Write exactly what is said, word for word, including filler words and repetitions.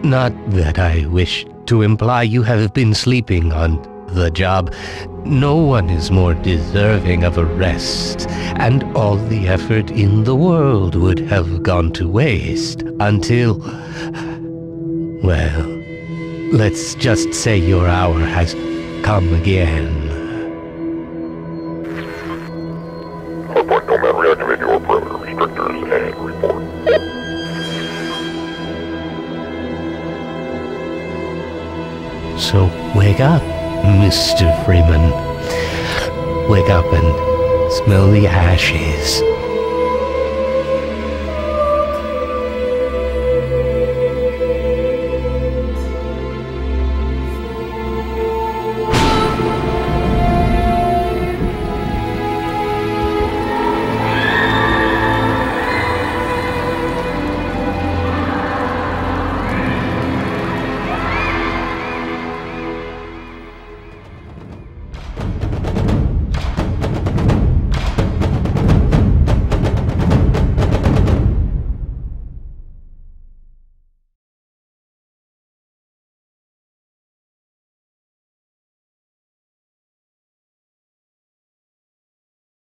Not that I wish to imply you have been sleeping on the job. No one is more deserving of a rest, and all the effort in the world would have gone to waste until... well, let's just say your hour has come again. Hardpoint Nomad, reactivate your perimeter restrictors and report. So wake up, Mister Freeman. Wake up and smell the ashes.